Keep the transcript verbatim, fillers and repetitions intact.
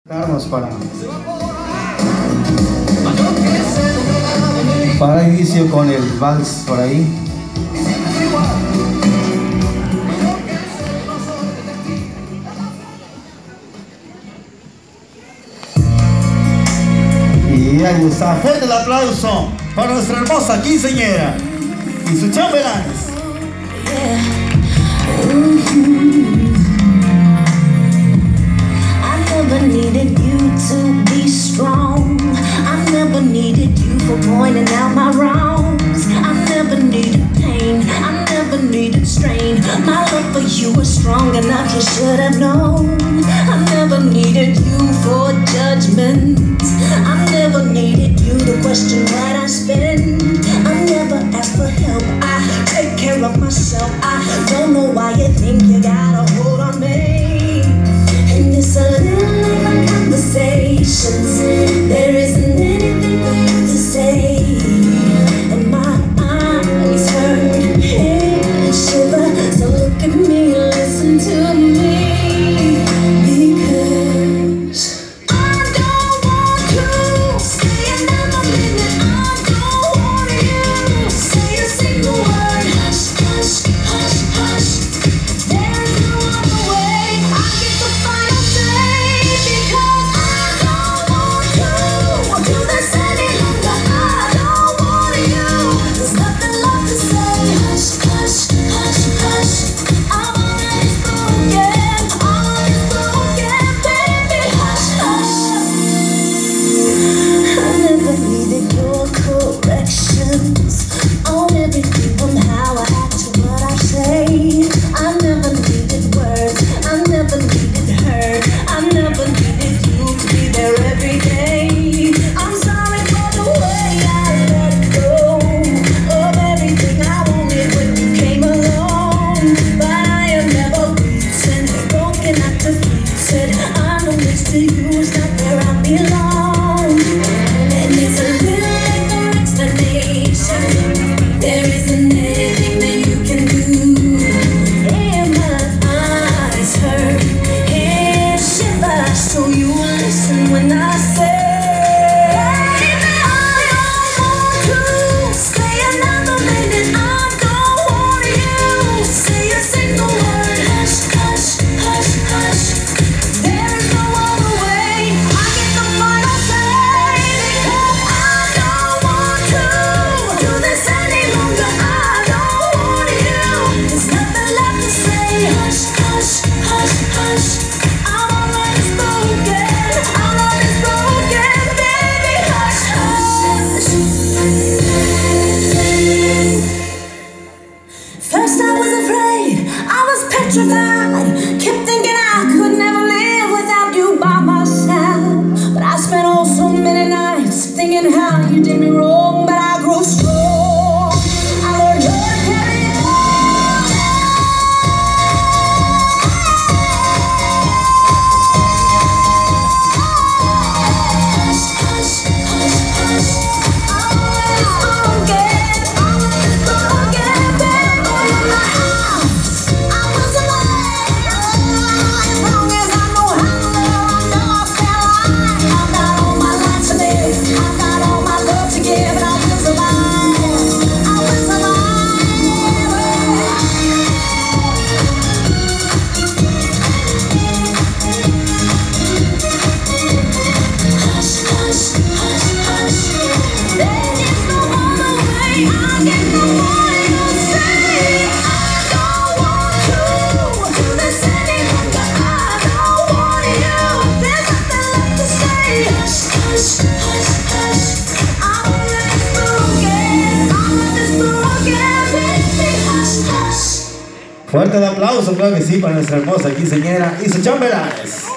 Para, para inicio con el vals por ahí. Y ahí está, fuerte el aplauso para nuestra hermosa quinceañera y sus chambelanes. I never needed you to be strong. I never needed you for pointing out my wrongs. I never needed pain, I never needed strain. My love for you was strong enough, you should have known. I never needed you for judgment. I never needed you to question what I spend. I never asked for help, I take care of myself. I don't know why you think you got a hold on me. And it's a little like conversations. There isn't anything for you to say. And my eyes hurt, head shiver. So look at me, listen to me. Because I don't want to stay another minute. I don't want you to say a single word. Hush, hush, hush, hush. There's no other way. I get the final say. Because I don't want to do this any longer. I don't want you. There's nothing left to say. Hush, hush, hush, hush. I'm already spoken. I'm already spoken, baby. Hush, hush. I never needed your corrections on everything from how I act to what I say. I never needed words. I never needed her. I never needed you to be there every day. I'm sorry for the way I let go of everything I wanted when you came along. But I am never beaten, broken, not defeated. I know next to you is not where I belong. And it's a little late for explanation. There isn't anything that you can do. And my eyes hurt, head shiver. So you will listen when I say, baby, I don't want to stay another minute. I don't want you to say a single word. Hush, hush, hush, hush. There is no other way. I get the final say. Because I don't want to do this any longer. I don't want you. There's nothing left to say. Hush, hush, hush, hush. I'm already spoken. I'm already spoken, baby. Hush, hush. First I was afraid, I was petrified. Kept thinking I could never live without you by my side. But I spent all so many nights thinking how you did me wrong. But I grew strong. I learned how to carry on. Hush, hush, hush, hush. I'm already spoken. I'm already spoken, baby. I was alive. As long as I know how to love, I know I'll stay alive. I've got all my life to live. I've got all my love to give, and I will survive. I will survive. Hush, hush, hush, hush. There is no other way. I get no more to say. I don't want to do this any longer. I don't want you. There's nothing left to say. Hush, hush, hush, hush. I'm already spoken. I'm already spoken, baby. Hush, hush. Fuerte el aplauso, claro que sí, para nuestra hermosa quinceañera y sus chambelanes.